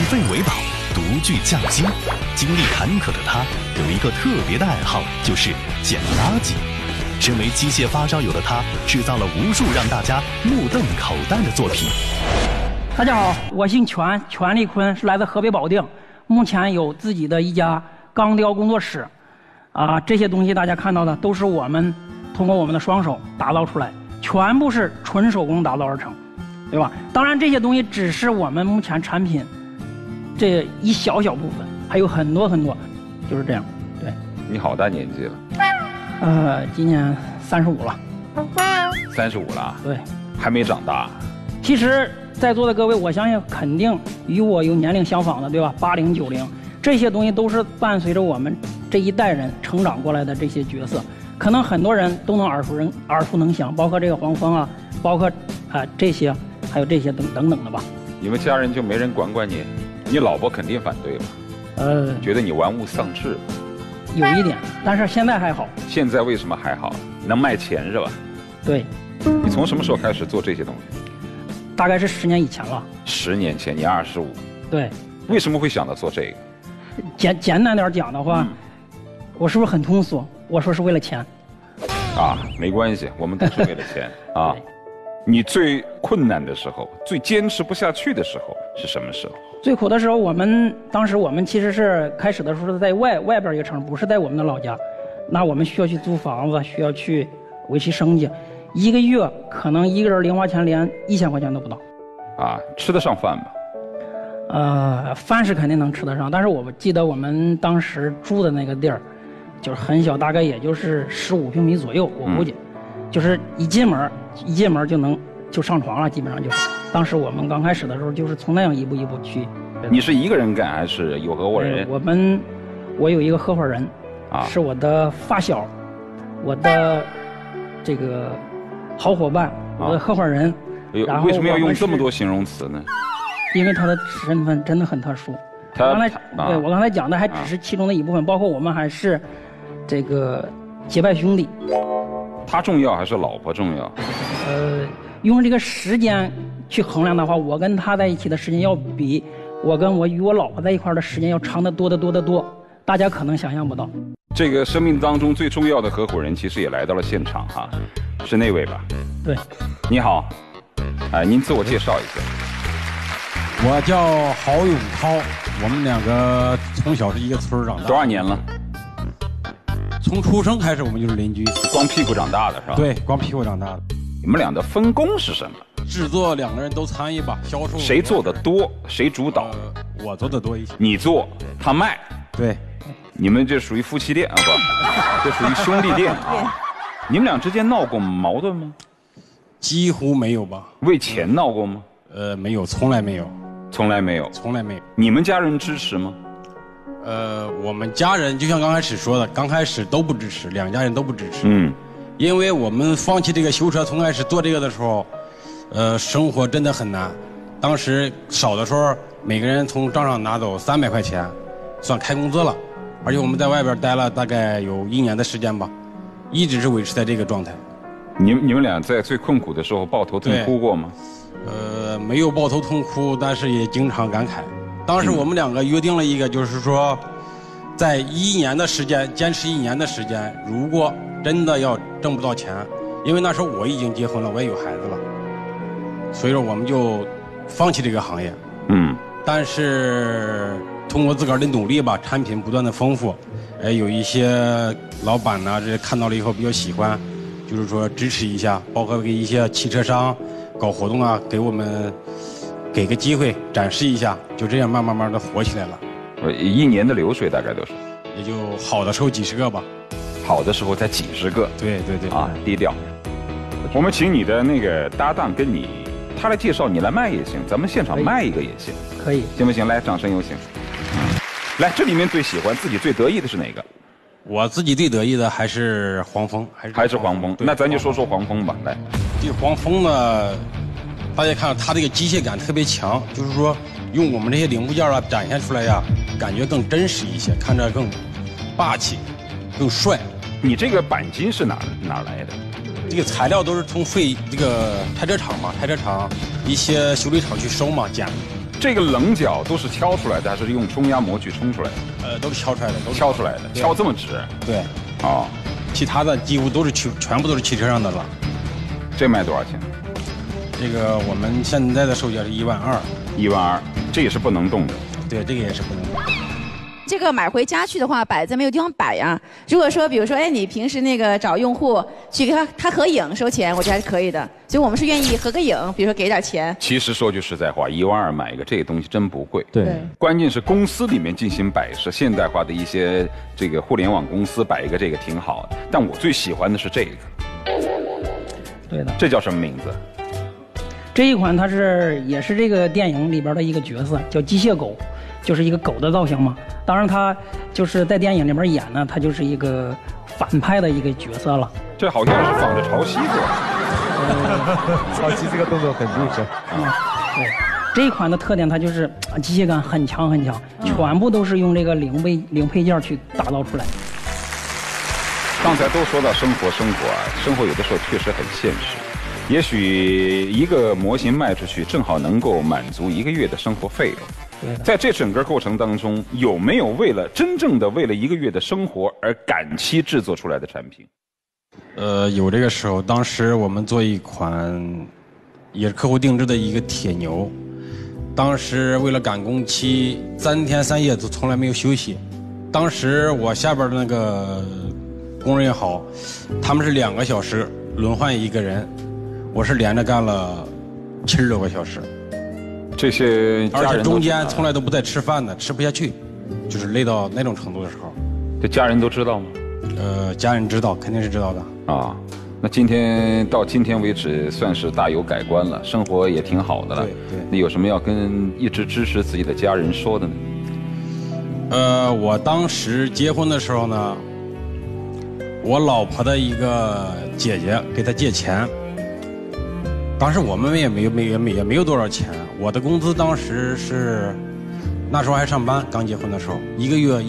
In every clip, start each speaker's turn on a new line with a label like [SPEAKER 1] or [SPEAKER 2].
[SPEAKER 1] 废为宝，独具匠心。经历坎坷的他有一个特别的爱好，就是捡垃圾。身为机械发烧友的他，制造了无数让大家目瞪口呆的作品。
[SPEAKER 2] 大家好，我姓全，全立坤，是来自河北保定，目前有自己的一家钢雕工作室。这些东西大家看到的都是我们通过我们的双手打造出来，全部是纯手工打造而成，对吧？当然，这些东西只是我们目前产品这一小小部分，还有很多很多，就是这样。对。
[SPEAKER 3] 你好大年纪了？
[SPEAKER 2] 今年35了。
[SPEAKER 3] 35了？
[SPEAKER 2] 对。
[SPEAKER 3] 还没长大。
[SPEAKER 2] 其实，在座的各位，我相信肯定与我有年龄相仿的，对吧？80、90，这些东西都是伴随着我们这一代人成长过来的这些角色，可能很多人都能耳熟能详，包括这个黄蜂啊，包括这些，还有这些等等的吧。
[SPEAKER 3] 你们家人就没人管管你？你老婆肯定反对吧？觉得你玩物丧志。
[SPEAKER 2] 有一点，但是现在还好。
[SPEAKER 3] 现在为什么还好？能卖钱是吧？
[SPEAKER 2] 对。
[SPEAKER 3] 你从什么时候开始做这些东西？
[SPEAKER 2] 大概是10年以前了。10
[SPEAKER 3] 年前，你25。
[SPEAKER 2] 对。
[SPEAKER 3] 为什么会想到做这个？
[SPEAKER 2] 简单点讲的话，我是不是很通俗？我说是为了钱。
[SPEAKER 3] 没关系，我们都是为了钱啊。你最困难的时候，最坚持不下去的时候是什么时候？
[SPEAKER 2] 最苦的时候，当时我们其实是开始的时候是在外边一个城，不是在我们的老家。那我们需要去租房子，需要去维系生计，一个月可能一个人零花钱连1000块钱都不到。
[SPEAKER 3] 吃得上饭吗？
[SPEAKER 2] 饭是肯定能吃得上，但是我记得我们当时住的那个地儿，就是很小，大概也就是15平米左右，我估计，就是一进门就上床了，基本上就是。当时我们刚开始的时候，就是从那样一步一步去。
[SPEAKER 3] 你是一个人干还是有合伙人？
[SPEAKER 2] 我有一个合伙人，是我的发小，我的这个好伙伴，我的合伙人。然后
[SPEAKER 3] 为什么要用这么多形容词呢？
[SPEAKER 2] 因为他的身份真的很特殊。我刚才讲的还只是其中的一部分，包括我们还是这个结拜兄弟。
[SPEAKER 3] 他重要还是老婆重要？
[SPEAKER 2] 用这个时间去衡量的话，我跟他在一起的时间要比我与我老婆在一块的时间要长得多得多得多，大家可能想象不到。
[SPEAKER 3] 这个生命当中最重要的合伙人其实也来到了现场哈，是那位吧？
[SPEAKER 2] 对。
[SPEAKER 3] 你好，您自我介绍一下。
[SPEAKER 4] 我叫郝永涛，我们两个从小是一个村长大。
[SPEAKER 3] 多少年了？
[SPEAKER 4] 从出生开始我们就是邻居。
[SPEAKER 3] 光屁股长大的是吧？
[SPEAKER 4] 对，光屁股长大的。
[SPEAKER 3] 你们俩的分工是什么？
[SPEAKER 4] 制作两个人都参与吧，销售。
[SPEAKER 3] 谁做的多，谁主导？
[SPEAKER 4] 我做的多一些。
[SPEAKER 3] 你做，他卖。
[SPEAKER 4] 对。
[SPEAKER 3] 你们这属于夫妻店啊，不，这属于兄弟店啊。你们俩之间闹过矛盾吗？
[SPEAKER 4] 几乎没有吧。
[SPEAKER 3] 为钱闹过吗？
[SPEAKER 4] 没有，从来没有。
[SPEAKER 3] 从来没有。
[SPEAKER 4] 从来没有。
[SPEAKER 3] 你们家人支持吗？
[SPEAKER 4] 我们家人就像刚开始说的，刚开始都不支持，两家人都不支持。因为我们放弃这个修车，从开始做这个的时候，生活真的很难。当时少的时候，每个人从账上拿走300块钱，算开工资了。而且我们在外边待了大概有1年的时间吧，一直是维持在这个状态。
[SPEAKER 3] 你们俩在最困苦的时候抱头痛哭过吗？
[SPEAKER 4] 没有抱头痛哭，但是也经常感慨。当时我们两个约定了一个，就是说，在1年的时间，坚持1年的时间，如果真的要挣不到钱，因为那时候我已经结婚了，我也有孩子了，所以说我们就放弃这个行业。但是通过自个儿的努力吧，产品不断的丰富，有一些老板呢，这看到了以后比较喜欢，就是说支持一下，包括给一些汽车商搞活动啊，给我们给个机会展示一下，就这样慢慢的火起来了。
[SPEAKER 3] 1年的流水大概都是？
[SPEAKER 4] 也就好的时候几十个吧。
[SPEAKER 3] 好的时候才几十个。
[SPEAKER 4] 对。
[SPEAKER 3] 低调。我们请你的那个搭档跟你，他来介绍，你来卖也行，咱们现场卖一个也行。
[SPEAKER 2] 可以。
[SPEAKER 3] 行不行？来，掌声有请。来，这里面最喜欢自己最得意的是哪个？
[SPEAKER 4] 我自己最得意的还是黄蜂，
[SPEAKER 3] 还是黄蜂。那咱就说说黄蜂吧，来。
[SPEAKER 4] 这个黄蜂呢，大家看它这个机械感特别强，就是说用我们这些零部件啊展现出来呀，感觉更真实一些，看着更霸气，更帅。
[SPEAKER 3] 你这个钣金是哪来的？
[SPEAKER 4] 这个材料都是从这个拆车厂嘛，拆车厂一些修理厂去收嘛，捡。
[SPEAKER 3] 这个棱角都是敲出来的，还是用冲压模具冲出来的？
[SPEAKER 4] 都是敲出来的，都是
[SPEAKER 3] 敲出来的，敲这么直。
[SPEAKER 4] 对，
[SPEAKER 3] 哦，
[SPEAKER 4] 其他的几乎都是全部都是汽车上的了。
[SPEAKER 3] 这卖多少钱？
[SPEAKER 4] 这个我们现在的售价是12000，12000，
[SPEAKER 3] 这也是不能动的。
[SPEAKER 4] 对，这个也是不能动。
[SPEAKER 5] 这个买回家去的话，摆在没有地方摆呀。如果说，比如说，哎，你平时那个找用户去跟他合影收钱，我觉得还是可以的。所以我们是愿意合个影，比如说给点钱。
[SPEAKER 3] 其实说句实在话，12000买一个这个东西真不贵。
[SPEAKER 6] 对，
[SPEAKER 3] 关键是公司里面进行摆设，现代化的一些这个互联网公司摆一个这个挺好的。但我最喜欢的是这个。
[SPEAKER 2] 对的。
[SPEAKER 3] 这叫什么名字？
[SPEAKER 2] 这一款它也是这个电影里边的一个角色，叫机械狗，就是一个狗的造型嘛。当然，它就是在电影里边演呢，它就是一个反派的一个角色了。
[SPEAKER 3] 这好像是仿着潮汐做的。
[SPEAKER 6] 潮汐这个动作很入神。
[SPEAKER 2] 对，这一款的特点它就是机械感很强很强，全部都是用这个零配件去打造出来。
[SPEAKER 3] 刚才都说到生活啊，生活有的时候确实很现实。也许一个模型卖出去，正好能够满足1个月的生活费用。在这整个过程当中，有没有真正的为了1个月的生活而赶期制作出来的产品？
[SPEAKER 4] 有这个时候，当时我们做一款也是客户定制的一个铁牛，当时为了赶工期，3天3夜都从来没有休息。当时我下边的那个工人也好，他们是2个小时轮换一个人，我是连着干了70多个小时。
[SPEAKER 3] 这些家人，
[SPEAKER 4] 而且中间从来都不带吃饭的，吃不下去，就是累到那种程度的时候。
[SPEAKER 3] 这家人都知道吗？
[SPEAKER 4] 家人知道，肯定是知道的。
[SPEAKER 3] 啊，那到今天为止，算是大有改观了，生活也挺好的了。
[SPEAKER 4] 对。
[SPEAKER 3] 那有什么要跟一直支持自己的家人说的呢？
[SPEAKER 4] 我当时结婚的时候呢，我老婆的一个姐姐给她借钱。当时我们也没有多少钱，我的工资当时是那时候还上班，刚结婚的时候，1个月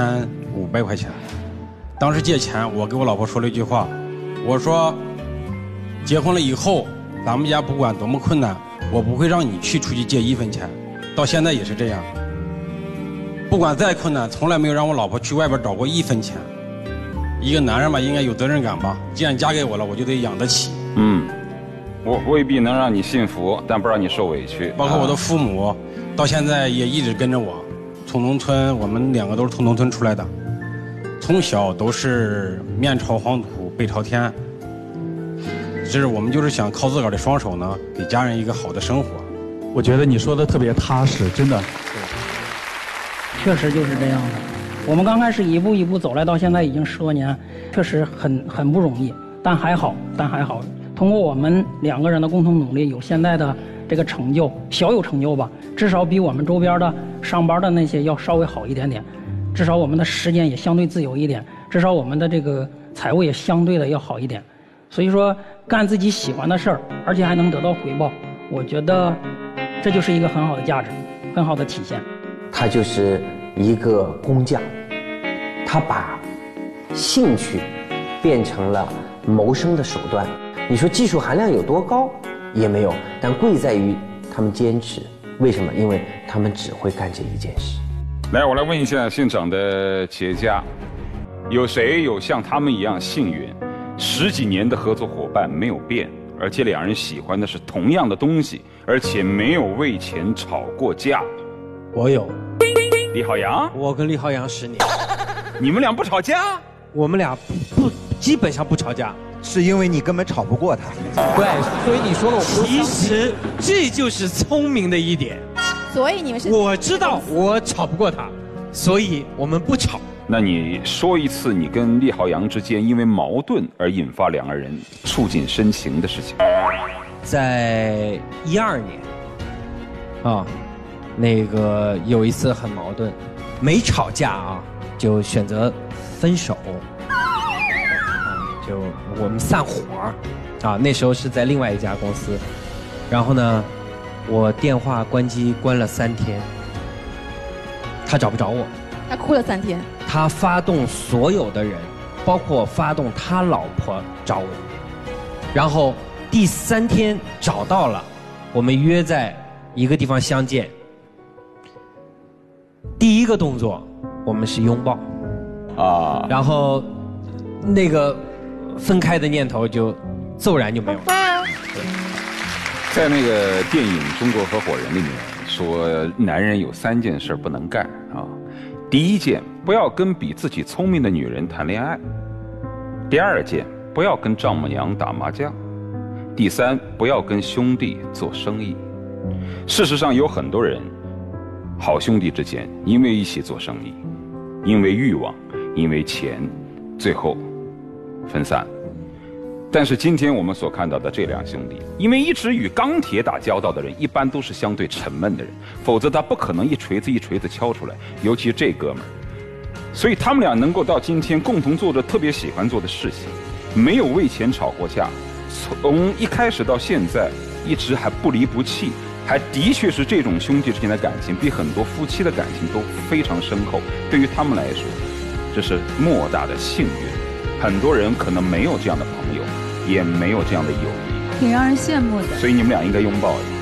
[SPEAKER 4] 1500块钱。当时借钱，我给我老婆说了一句话，我说结婚了以后，咱们家不管多么困难，我不会让你出去借1分钱。到现在也是这样，不管再困难，从来没有让我老婆去外边找过1分钱。一个男人嘛，应该有责任感吧，既然嫁给我了，我就得养得起。
[SPEAKER 3] 我未必能让你幸福，但不让你受委屈。
[SPEAKER 4] 包括我的父母，到现在也一直跟着我。从农村，我们2个都是从农村出来的，从小都是面朝黄土背朝天。我们就是想靠自个儿的双手呢，给家人一个好的生活。
[SPEAKER 6] 我觉得你说的特别踏实，真的。
[SPEAKER 2] 确实就是这样的。我们刚开始一步一步走来，到现在已经10多年，确实很不容易，但还好。通过我们2个人的共同努力，有现在的这个成就，小有成就吧，至少比我们周边的上班的那些要稍微好一点点，至少我们的时间也相对自由一点，至少我们的这个财务也相对的要好一点。所以说，干自己喜欢的事儿，而且还能得到回报，我觉得这就是一个很好的价值，很好的体现。
[SPEAKER 7] 他就是一个工匠，他把兴趣变成了谋生的手段。你说技术含量有多高也没有，但贵在于他们坚持。为什么？因为他们只会干这一件事。
[SPEAKER 3] 来，我来问一下现场的企业家，有谁有像他们一样幸运，10几年的合作伙伴没有变，而且2人喜欢的是同样的东西，而且没有为钱吵过架？
[SPEAKER 8] 我有。
[SPEAKER 3] 李浩洋，
[SPEAKER 8] 我跟李浩洋10年。
[SPEAKER 3] 你们俩不吵架？
[SPEAKER 8] 我们俩基本上不吵架。
[SPEAKER 9] 是因为你根本吵不过他。
[SPEAKER 8] 对，所以你说了我不。其实这就是聪明的一点。
[SPEAKER 5] 所以你们是？
[SPEAKER 8] 我知道我吵不过他，所以我们不吵。
[SPEAKER 3] 那你说一次你跟厉浩洋之间因为矛盾而引发2个人触景生情的事情。
[SPEAKER 8] 在12年，那个有一次很矛盾，没吵架啊，就选择分手。就我们散伙那时候是在另外一家公司，然后呢，我电话关机关了3天，他找不着我，
[SPEAKER 5] 他哭了3天，
[SPEAKER 8] 他发动所有的人，包括发动他老婆找我，然后第3天找到了，我们约在一个地方相见， 第一个动作我们是拥抱，
[SPEAKER 3] 啊，
[SPEAKER 8] 然后那个分开的念头就骤然就没有了。
[SPEAKER 3] 在那个电影《中国合伙人》里面说，男人有3件事不能干啊。第一件，不要跟比自己聪明的女人谈恋爱；第2件，不要跟丈母娘打麻将；第3，不要跟兄弟做生意。事实上，有很多人，好兄弟之间因为一起做生意，因为欲望，因为钱，最后分散。但是今天我们所看到的这2兄弟，因为一直与钢铁打交道的人，一般都是相对沉闷的人，否则他不可能一锤子一锤子敲出来。尤其这哥们儿，所以他们俩能够到今天共同做着特别喜欢做的事情，没有为钱吵过架，从一开始到现在一直还不离不弃，还的确是这种兄弟之间的感情比很多夫妻的感情都非常深厚。对于他们来说，这是莫大的幸运。很多人可能没有这样的朋友，也没有这样的友谊，
[SPEAKER 10] 挺让人羡慕的。
[SPEAKER 3] 所以你们俩应该拥抱一下。